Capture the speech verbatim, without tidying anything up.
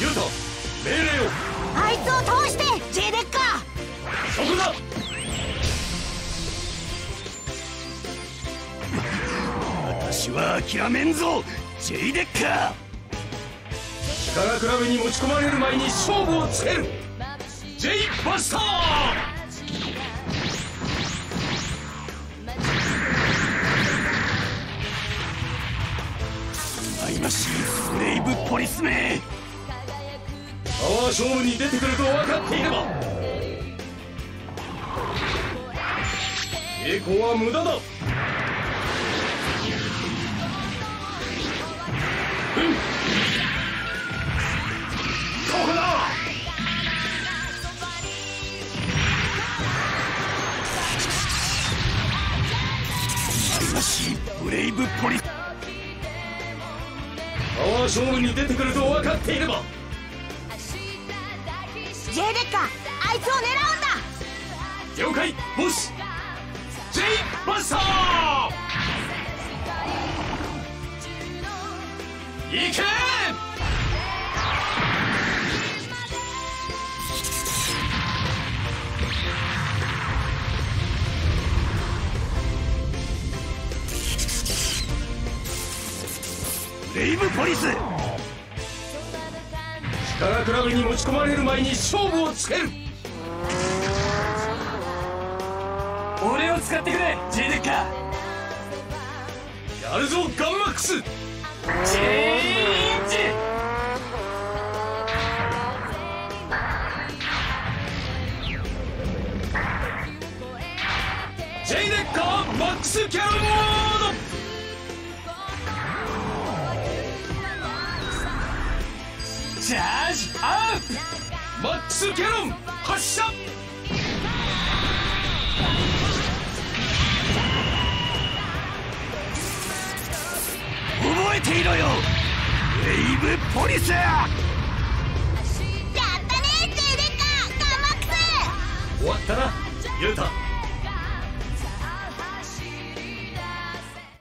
ユウタ、命令を。 あいつを通して J デッカー。 そこだ。私は諦めんぞ J デッカー。力比べに持ち込まれる前に勝負をつける J バスター。愛ましいブレイブポリスめ。パワー勝負に出てくると分かっていれば抵抗は無駄だ。うん、ここだ。愛ましいブレイブポリス。パワー勝負に出てくると分かっていれば J デッカー、あいつを狙うんだ。 了解ボス。 J バスター。いけ。ブレイブポリス。力比べに持ち込まれる前に勝負をつける。俺を使ってくれ J デッカー。やるぞガンマックス。チェンジ。 J デッカーマックスキャノンモード。チャージアップ。マックスキャノン発射。覚えていろよウェイブポリス。やったね J デッカー、ガンマックス。 終わったなユウタ。